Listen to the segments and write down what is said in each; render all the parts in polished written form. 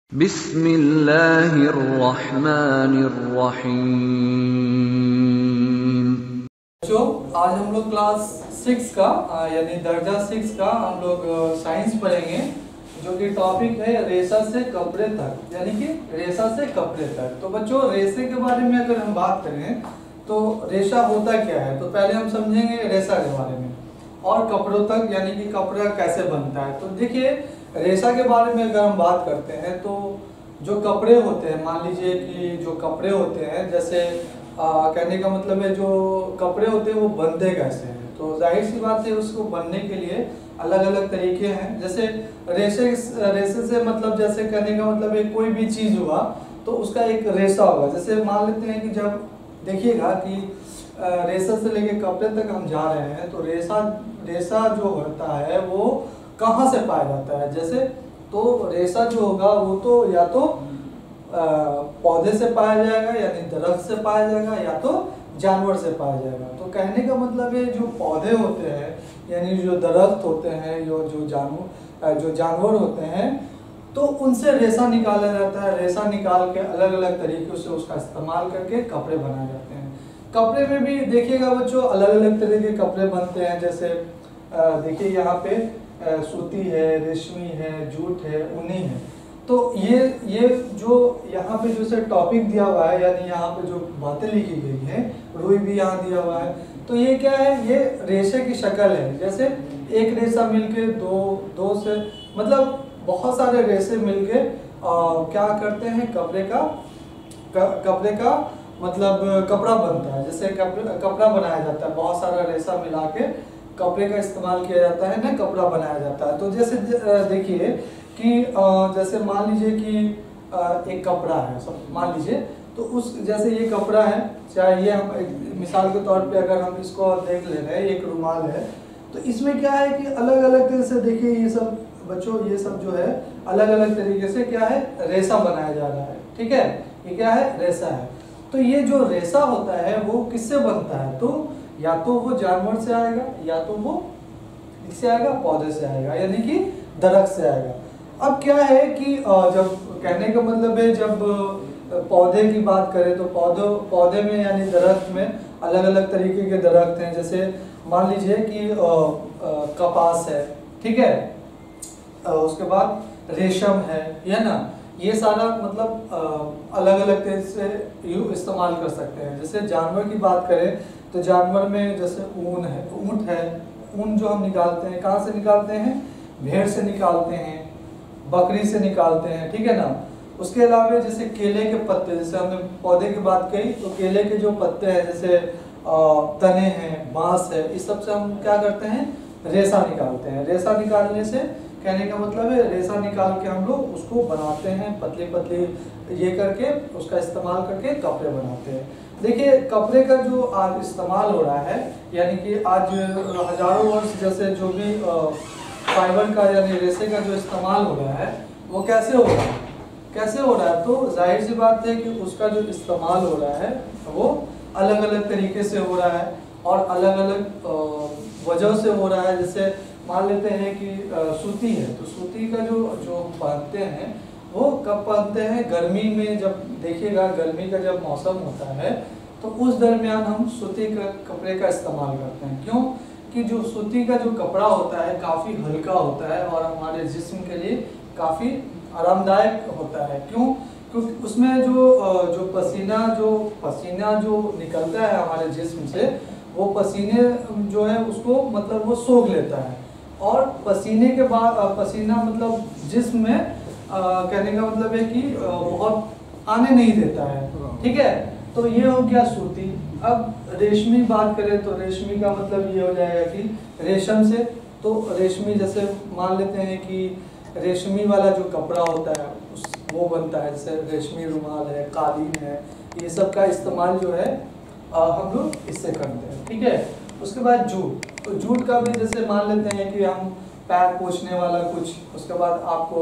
बिस्मिल्लाहिर्रहमानिर्रहीम। बच्चों, आज हम लोग क्लास 6 का यानी दर्जा 6 का हम लोग साइंस पढ़ेंगे, जो कि टॉपिक है रेशा से कपड़े तक, यानी कि रेशा से कपड़े तक। तो बच्चों, रेशे के बारे में अगर हम बात करें तो रेशा होता क्या है, तो पहले हम समझेंगे रेशा के बारे में और कपड़ों तक, यानी कि कपड़ा कैसे बनता है। तो देखिए, रेशा के बारे में अगर हम बात करते हैं तो जो कपड़े होते हैं, मान लीजिए कि जो कपड़े होते हैं, जैसे कहने का मतलब है जो कपड़े होते हैं वो बनते कैसे हैं। तो जाहिर सी बात है, उसको बनने के लिए अलग अलग तरीके हैं। जैसे रेशे से मतलब, जैसे कहने का मतलब है कोई भी चीज़ हुआ तो उसका एक रेशा होगा। जैसे मान लेते हैं कि जब देखिएगा कि रेशा से लेके कपड़े तक हम जा रहे हैं, तो रेशा जो होता है वो कहाँ से पाया जाता है। जैसे तो रेशा जो होगा वो तो या तो पौधे से पाया जाएगा, यानी दरख्त से पाया जाएगा, या तो जानवर से पाया जाएगा। तो कहने का मतलब है जो पौधे होते हैं, यानी जो दरख्त होते हैं, जो जानवर होते हैं, तो उनसे रेशा निकाला जाता है। रेशा निकाल के अलग अलग तरीक़ों से उसका इस्तेमाल करके कपड़े बनाए जाते हैं। कपड़े में भी देखिएगा बच्चों, अलग अलग तरह के कपड़े बनते हैं। जैसे देखिए यहाँ पे सूती है, रेशमी है, जूट है, ऊनी है। तो ये जो यहाँ पे जो से टॉपिक दिया हुआ है, यानी यहाँ पे जो बातें लिखी गई हैं, रुई भी यहाँ दिया हुआ है। तो ये क्या है, ये रेशे की शक्ल है। जैसे एक रेशा मिलके दो से मतलब बहुत सारे रेशे मिलके क्या करते हैं, कपड़े का मतलब कपड़ा बनता है। जैसे कपड़ा बनाया जाता है, बहुत सारा रेशा मिला के कपड़े का इस्तेमाल किया जाता है ना, कपड़ा बनाया जाता है। तो जैसे देखिए कि जैसे मान लीजिए कि एक कपड़ा है, सब मान लीजिए, तो उस जैसे ये कपड़ा है, चाहे ये हम मिसाल के तौर पे अगर हम इसको देख ले रहे हैं, एक रुमाल है, तो इसमें क्या है कि अलग अलग तरह से देखिए, ये सब बच्चों, ये सब जो है अलग अलग तरीके से क्या है, रेशा बनाया जा रहा है। ठीक है, ये क्या है, रेशा है। तो ये जो रेशा होता है वो किससे बनता है, तो या तो वो जानवर से आएगा, या तो वो किससे आएगा, पौधे से आएगा, यानी कि दरख्त से आएगा। अब क्या है कि जब कहने का मतलब है, जब पौधे की बात करें तो पौधे में यानी दरख्त में अलग अलग तरीके के दरख्त हैं। जैसे मान लीजिए कि कपास है, ठीक है, उसके बाद रेशम है ना। ये सारा मतलब अलग अलग तरह से इस्तेमाल कर सकते हैं। जैसे जानवर की बात करें तो जानवर में जैसे ऊन है, ऊँट है, ऊन जो हम निकालते हैं कहाँ से निकालते हैं, भेड़ से निकालते हैं, बकरी से निकालते हैं, ठीक है ना। उसके अलावा जैसे केले के पत्ते, जैसे हमने पौधे की बात कही, तो केले के जो पत्ते हैं, जैसे तने हैं, बांस है, इस सब से हम क्या करते हैं, रेशा निकालते हैं। रेशा निकालने से कहने का मतलब है, रेशा निकाल के हम लोग उसको बनाते हैं, पतली पतली ये करके उसका इस्तेमाल करके कपड़े बनाते हैं। देखिए, कपड़े का जो आज इस्तेमाल हो रहा है, यानी कि आज हजारों वर्ष जैसे जो भी फाइबर का यानी रेशे का जो इस्तेमाल हो रहा है, वो कैसे हो रहा है, तो जाहिर सी बात है कि उसका जो इस्तेमाल हो रहा है वो अलग अलग तरीके से हो रहा है और अलग अलग वजह से हो रहा है। जैसे मान लेते हैं कि सूती है, तो सूती का जो पहनते हैं वो कब पहनते हैं, गर्मी में। जब देखिएगा गर्मी का जब मौसम होता है तो उस दरमियान हम सूती का कपड़े का इस्तेमाल करते हैं। क्यों कि जो सूती का जो कपड़ा होता है काफ़ी हल्का होता है और हमारे जिस्म के लिए काफ़ी आरामदायक होता है। क्यों, क्योंकि उसमें जो पसीना जो निकलता है हमारे जिस्म से, वो पसीने जो है उसको मतलब वो सोख लेता है, और पसीने के बाद पसीना मतलब जिस्म में कहने का मतलब है कि बहुत आने नहीं देता है। ठीक है, तो ये हो गया सूती। अब रेशमी बात करें तो रेशमी का मतलब ये हो जाएगा कि रेशम से, तो रेशमी जैसे मान लेते हैं कि रेशमी वाला जो कपड़ा होता है वो बनता है। जैसे रेशमी रुमाल है, कालीन है, ये सब का इस्तेमाल जो है हम लोग इससे करते हैं। ठीक है, उसके बाद जूट, तो जूट का भी जैसे मान लेते हैं कि हम पैर पोंछने वाला कुछ, उसके बाद आपको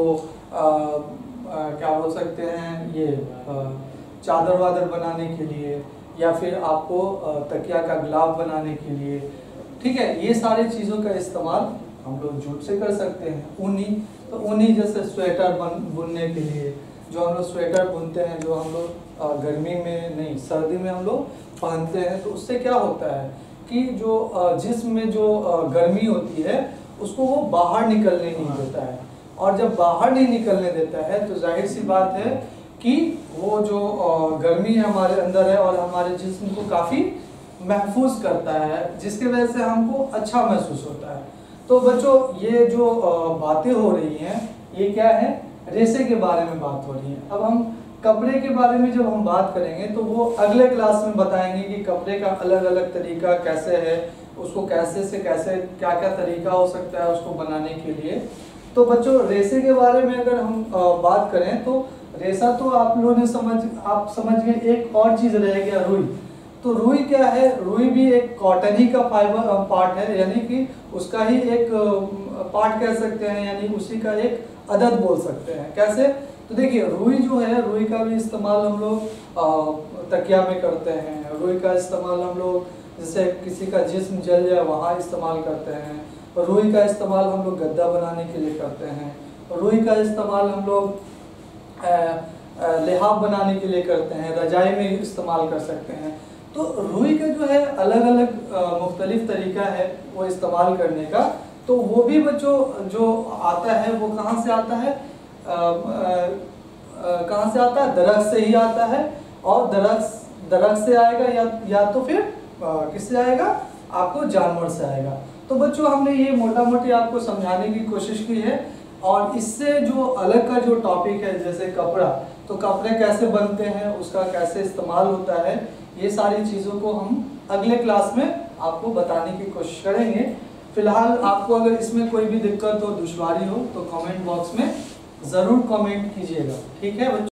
क्या बोल सकते हैं, ये चादर वादर बनाने के लिए, या फिर आपको तकिया का ग्लाव बनाने के लिए। ठीक है, ये सारी चीज़ों का इस्तेमाल हम लोग जूट से कर सकते हैं। ऊनी, तो ऊनी जैसे स्वेटर बुनने के लिए, जो हम लोग स्वेटर बुनते हैं, जो हम लोग गर्मी में नहीं सर्दी में हम लोग पहनते हैं, तो उससे क्या होता है कि जो जिस्म में जो गर्मी होती है उसको वो बाहर निकलने नहीं देता है। और जब बाहर नहीं निकलने देता है तो जाहिर सी बात है कि वो जो गर्मी हमारे अंदर है और हमारे जिस्म को काफ़ी महफूज करता है, जिसकी वजह से हमको अच्छा महसूस होता है। तो बच्चों ये जो बातें हो रही हैं ये क्या है, रेशे के बारे में बात हो रही है। अब हम कपड़े के बारे में जब हम बात करेंगे तो वो अगले क्लास में बताएंगे कि कपड़े का अलग अलग तरीका कैसे है, उसको कैसे से कैसे क्या क्या तरीका हो सकता है उसको बनाने के लिए। तो बच्चों रेशे के बारे में अगर हम बात करें तो रेशा तो आप लोगों ने आप समझ गए। एक और चीज़ रह गया रुई। तो रुई क्या है, रुई भी एक कॉटन ही का फाइबर पार्ट है, यानी कि उसका ही एक पार्ट कह सकते हैं, यानी उसी का एक अदद बोल सकते हैं। कैसे, तो देखिए रुई जो है, रुई का भी इस्तेमाल हम लोग तकिया में करते हैं। रुई का इस्तेमाल हम लोग जैसे किसी का जिस्म जल जाए वहाँ इस्तेमाल करते हैं। रुई का इस्तेमाल हम लोग गद्दा बनाने के लिए करते हैं। रुई का इस्तेमाल हम लोग लिहाफ बनाने के लिए करते हैं, रजाई में इस्तेमाल कर सकते हैं। तो रुई का जो है अलग अलग मुख्तलिफ तरीका है वो इस्तेमाल करने का। तो वो भी बच्चों जो आता है वो कहाँ से आता है, कहाँ से आता है, दरख्त से ही आता है। और दरख्त से आएगा या तो फिर किससे आएगा, आपको जानवर से आएगा। तो बच्चों हमने ये मोटा मोटी आपको समझाने की कोशिश की है। और इससे जो अलग का जो टॉपिक है जैसे कपड़ा, तो कपड़े कैसे बनते हैं, उसका कैसे इस्तेमाल होता है, ये सारी चीज़ों को हम अगले क्लास में आपको बताने की कोशिश करेंगे। फिलहाल आपको अगर इसमें कोई भी दिक्कत हो, दुश्वारी हो तो कमेंट बॉक्स में ज़रूर कमेंट कीजिएगा। ठीक है बच्चों।